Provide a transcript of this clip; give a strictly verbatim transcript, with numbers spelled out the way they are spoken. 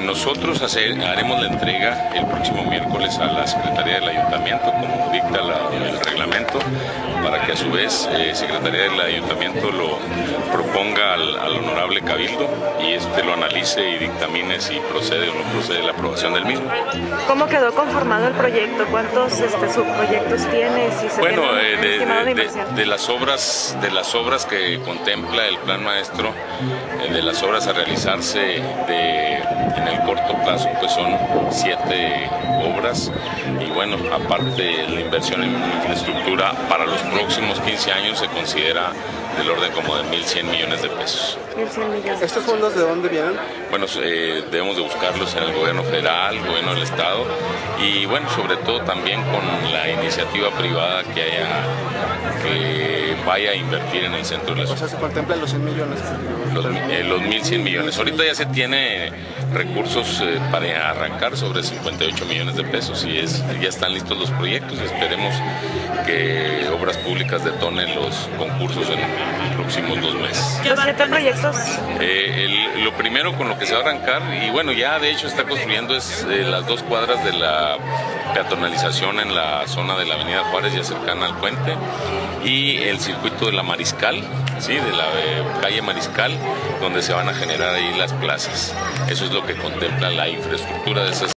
nosotros hacer, haremos la entrega el próximo miércoles a la Secretaría del Ayuntamiento, como dicta la, el reglamento, para que a su vez eh, Secretaría del Ayuntamiento lo proponga al, al honorable Cabildo y este lo analice y dictamine si procede o no procede la aprobación del mismo. ¿Cómo quedó conformado el proyecto? ¿Cuántos este, subproyectos tiene? Si se bueno, tiene eh, un de, estimado de, de de, de las obras, de las obras que contempla el plan maestro, eh, de las obras a realizarse de, en el corto plazo, pues son siete obras y bueno, aparte la inversión en infraestructura para los próximos quince años se considera del orden como de mil cien millones de pesos. mil cien millones. ¿Estos fondos de dónde vienen? Bueno, eh, debemos de buscarlos en el gobierno federal, el gobierno del estado y bueno, sobre todo también con la iniciativa privada que haya, que vaya a invertir en el centro de la ciudad. O sea, se contemplan los cien millones. Los, eh, los mil cien millones. Ahorita ya se tiene recursos eh, para arrancar sobre cincuenta y ocho millones de pesos y es, ya están listos los proyectos y esperemos que Obras Públicas detone los concursos en los próximos dos meses. ¿Los siete proyectos? Eh, el, lo primero con lo que se va a arrancar, y bueno, ya de hecho está construyendo, es eh, las dos cuadras de la peatonalización en la zona de la Avenida Juárez, ya cercana al puente, y el circuito de la Mariscal, ¿sí? de la eh, calle Mariscal, donde se van a generar ahí las plazas. Eso es lo que contempla la infraestructura de esas